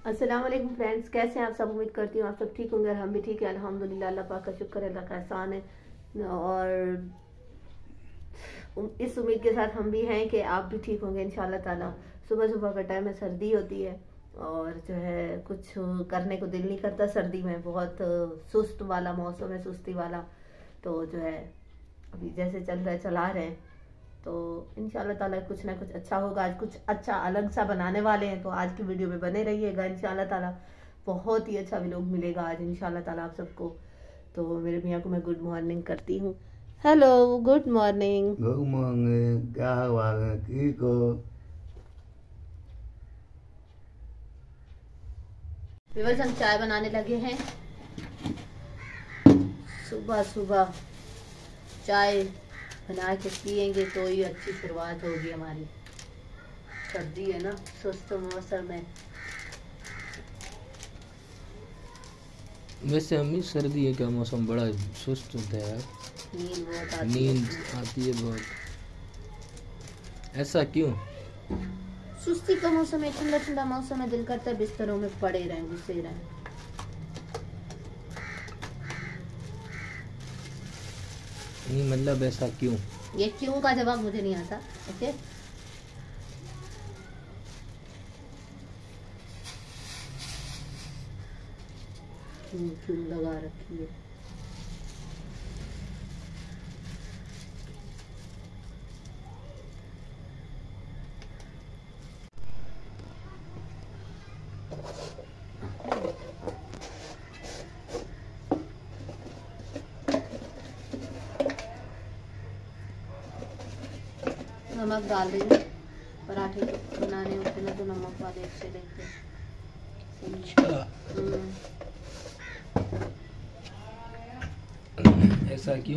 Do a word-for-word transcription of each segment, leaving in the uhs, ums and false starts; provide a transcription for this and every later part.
अस्सलाम वालेकुम फ्रेंड्स, कैसे हैं आप सब। उम्मीद करती हूँ आप सब ठीक होंगे और हम भी ठीक है अल्हम्दुलिल्लाह। अल्लाह पाक का शुक्र है, अल्लाह का एहसान है। और इस उम्मीद के साथ हम भी हैं कि आप भी ठीक होंगे इंशाल्लाह ताला। सुबह सुबह का टाइम है, सर्दी होती है और जो है कुछ करने को दिल नहीं करता। सर्दी में बहुत सुस्त वाला मौसम है, सुस्ती वाला। तो जो है अभी जैसे चल रहा है चला रहे हैं, तो इंशाल्लाह ताला कुछ ना कुछ अच्छा होगा। आज कुछ अच्छा अलग सा बनाने वाले हैं, तो आज की वीडियो में बने रहिएगा इंशाल्लाह ताला। बहुत ही अच्छा व्लॉग मिलेगा आज इंशाल्लाह ताला आप सबको। तो मेरे मियाँ को मैं गुड मॉर्निंग करती हूँ। Hello, good morning. Good morning, क्या हुआ है? ठीक हो? व्यूअर्स, हम चाय बनाने लगे हैं। सुबह सुबह चाय बना के पियेंगे तो ये अच्छी शुरुआत होगी हमारी। सर्दी है ना, सुस्त मौसम है। वैसे अम्मी सर्दी का मौसम बड़ा सुस्त होता है यार। नींद बहुत आती नींद आती है बहुत। ऐसा क्यों? सुस्ती का मौसम है, ठंडा ठंडा मौसम है, दिल करता है बिस्तरों में पड़े रहें, घुसे रहें। नहीं मतलब ऐसा क्यों? ये क्यों का जवाब मुझे नहीं आता। ओके, क्यों क्यों लगा रखी है। नमक डाल देंगे, पराठे बनाने होते ना तो नमक वाले अच्छे लगते हैं। ऐसा क्यों?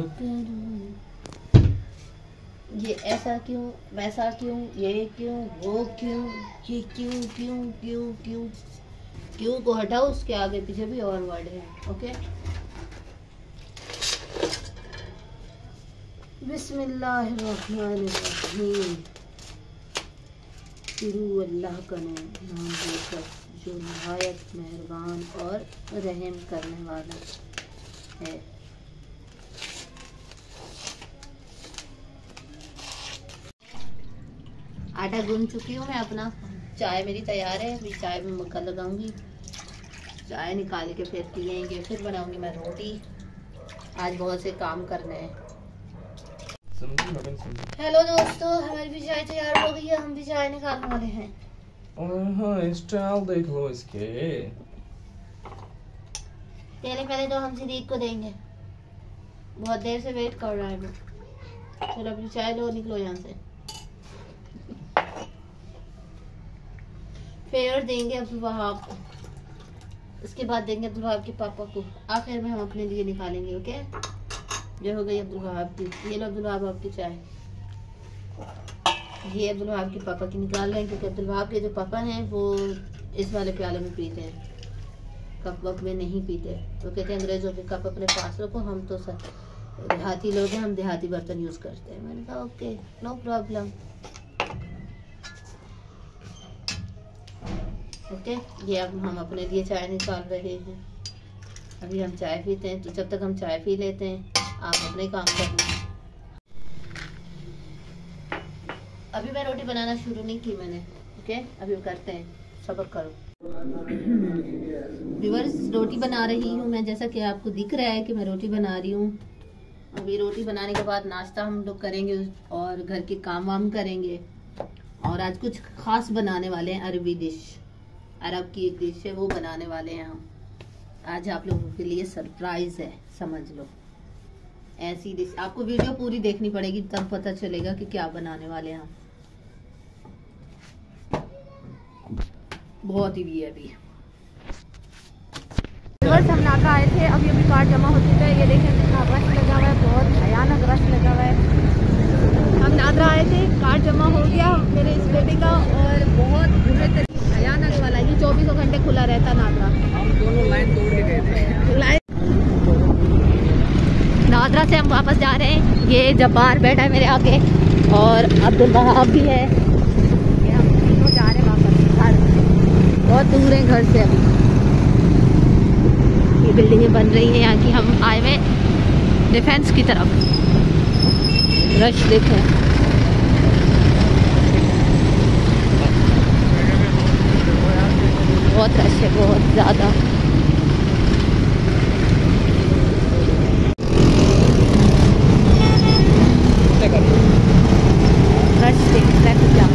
ये ऐसा क्यों, वैसा क्यों, ये क्यों, वो क्यों, ये क्यों क्यों क्यों क्यों क्यों को हटाओ, उसके आगे पीछे भी और वर्ड है। ओके, बिस्मिल्लाहिर्रहमानिर्रहीम। शुरू अल्लाह का नाम लेकर जो नहायत मेहरबान और रहम करने वाला है। आटा गूंद चुकी हूँ मैं अपना। चाय मेरी तैयार है, अभी चाय में मक्खन लगाऊंगी। चाय निकाल के फिर पियेंगे, फिर बनाऊंगी मैं रोटी। आज बहुत से काम करने हैं। हेलो दोस्तों, हमारी भी चाय तैयार हो गई है, हम भी चाय निकालने वाले हैं। हाँ, स्टाइल देख लो इसके। पहले पहले तो हम सिद्दीक को देंगे, बहुत देर से वेट कर रहा है वो। चलो अपनी चाय लो, निकलो यहाँ से। फिर देंगे अब्दुल वहाब को, उसके बाद देंगे अब्दुल वहाब के पापा को, आखिर में हम अपने लिए निकालेंगे। ओके, ये हो गई अब्दुल वहाब की। ये लो अब्दुल वहाब आपकी चाय। ये अब्दुल वहाब के पापा की निकाल रहे हैं, क्योंकि अब्दुल वहाब के जो पापा हैं वो इस वाले प्याले में पीते हैं, कप वप में नहीं पीते। तो कहते हैं अंग्रेजों के कप अपने पास रखो, हम तो सर देहाती लोग हैं, हम देहाती बर्तन यूज़ करते हैं। मैंने कहा ओके, नो प्रॉब्लम। ओके, ये अब हम अपने लिए चाय निकाल रहे हैं। अभी हम चाय पीते हैं, तो जब तक हम चाय पी लेते हैं आप अपने काम करना। अभी मैं रोटी बनाना शुरू नहीं की मैंने। ओके, अभी करते हैं, सब्र करो। व्यूअर्स, रोटी बना रही हूँ मैं, जैसा कि आपको दिख रहा है कि मैं रोटी बना रही हूँ। अभी रोटी बनाने के बाद नाश्ता हम लोग करेंगे और घर के काम वाम करेंगे। और आज कुछ खास बनाने वाले हैं, अरबी डिश, अरब की एक डिश है, वो बनाने वाले हैं हम। आज आप लोगों के लिए सरप्राइज है, समझ लो। ऐसी डिश आपको वीडियो पूरी देखनी पड़ेगी, तब पता चलेगा कि क्या बनाने वाले हैं हम। बहुत ही भी है अभी। बस हम नाका आए थे, अभी अभी कार जमा हो चुका है। ये देखें कितना रश लगा हुआ है, बहुत भयानक रश लगा हुआ है। हम नादरा आए थे, कार जमा हो गया मेरे इस बेटे का, और बहुत बुरे तरीके भयानक वाला। ये चौबीसों घंटे खुला रहता नादरा। हम दोनों लाइन तोड़ के गए थे। लाइन नादरा से हम वापस जा रहे हैं। ये जब्बार बैठा है मेरे आगे और अब्दुल वहाब भी है। ये हम तीनों जा रहे हैं वापस घर। बहुत बहुत दूर है घर से। अभी ये बिल्डिंगें बन रही हैं यहाँ की। हम आए हुए डिफेंस की तरफ। रश देखें, बहुत रश है, बहुत ज़्यादा। रश देखें, ट्रैफिक जाम।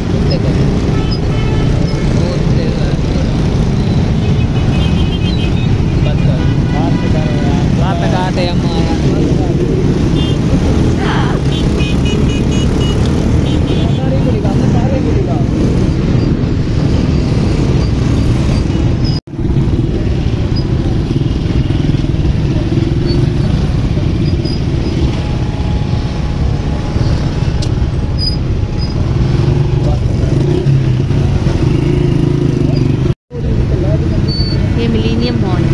ये मिलेनियम मॉल।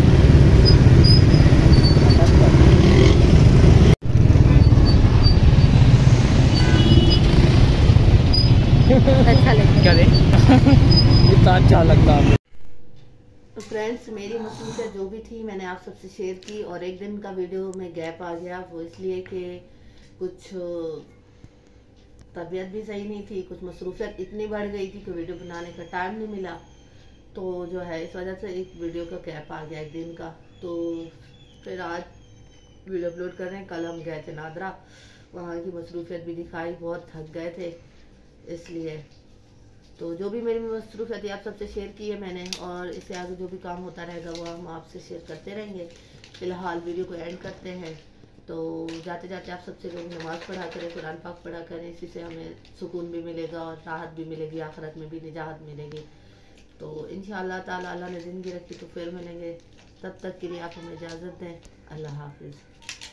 अच्छा लगता क्या दे इतना अच्छा लगता है। तो फ्रेंड्स, मेरी मसरूफियत जो भी थी मैंने आप सबसे शेयर की। और एक दिन का वीडियो में गैप आ गया, वो इसलिए कि कुछ तबीयत भी सही नहीं थी, कुछ मसरूफियत इतनी बढ़ गई थी कि वीडियो बनाने का टाइम नहीं मिला। तो जो है इस वजह से एक वीडियो का गैप आ गया एक दिन का। तो फिर आज वीडियो अपलोड कर रहे हैं। कल हम गए थे नादरा, वहाँ की मसरूफियत भी दिखाई, बहुत थक गए थे इसलिए। तो जो भी मेरी मसरूफियत आप सबसे शेयर की है मैंने, और इससे आगे जो भी काम होता रहेगा वो हम आपसे शेयर करते रहेंगे। फिलहाल वीडियो को एंड करते हैं। तो जाते जाते आप सबसे लोग नमाज़ पढ़ा करें, कुरान पाक पढ़ा करें। इसी से हमें सुकून भी मिलेगा और राहत भी मिलेगी, आखिरत में भी निजात मिलेगी। तो इंशाअल्लाह ताला अल्लाह ने ज़िंदगी रखी तो फिर मिलेंगे। तब तक के लिए आप हमें इजाज़त दें। अल्लाह हाफिज़।